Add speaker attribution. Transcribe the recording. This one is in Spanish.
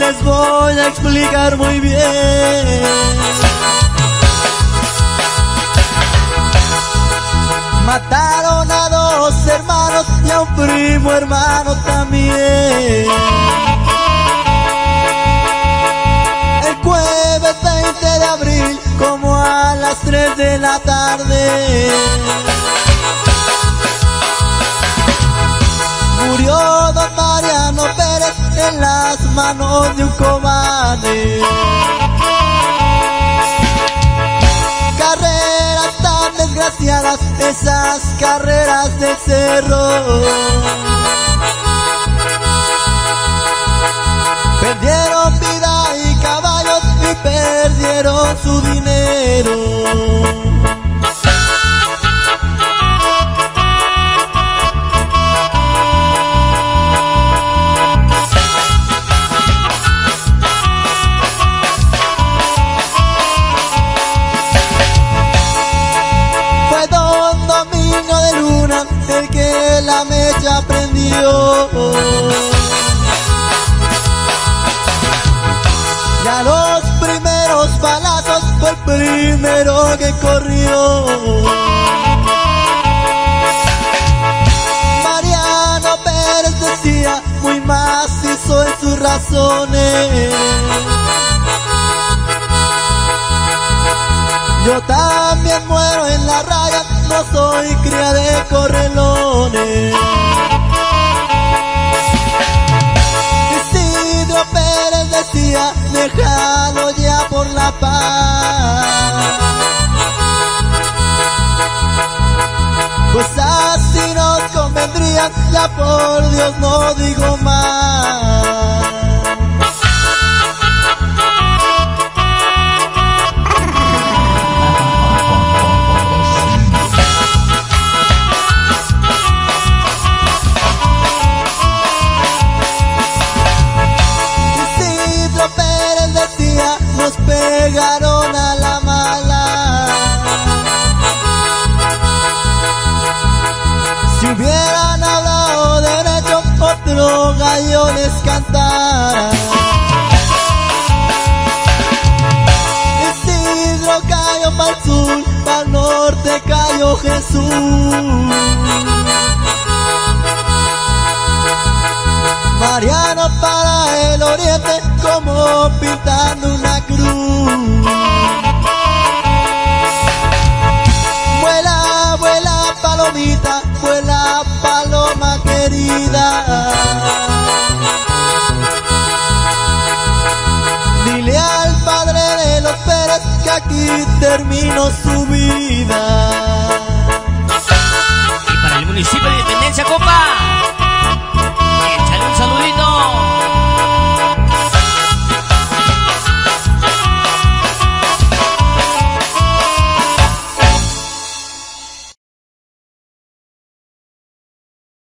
Speaker 1: les voy a explicar muy bien. Mataron a 2 hermanos y a un primo hermano también. El jueves 20 de abril, como a las 3 de la tarde, murió don Mariano Pérez en las manos de un cobarde. Carreras tan desgraciadas, esas carreras de cerro. Perdieron vida y caballos y perdieron su dinero. El que la mecha prendió, ya los primeros balazos fue el primero que corrió. Mariano Pérez decía, muy macizo en sus razones: yo también muero en la raya, no soy cría de correlones. Isidro Pérez decía, déjalo ya por la paz, pues así nos convendría, ya por Dios no digo más. Nos pegaron a la mala, si hubieran hablado derecho, otro gallo les cantara. Isidro cayó pa'l sur, pa'l norte cayó Jesús. Mariano para el oriente, como pintando una cruz. Vuela, vuela palomita, vuela paloma querida. Dile al padre de los Pérez que aquí terminó su vida.